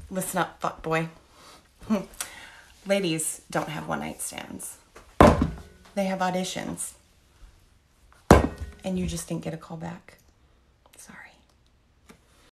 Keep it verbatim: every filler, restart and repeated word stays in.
Listen up, fuck boy. Ladies don't have one night stands. They have auditions. And you just didn't get a call back.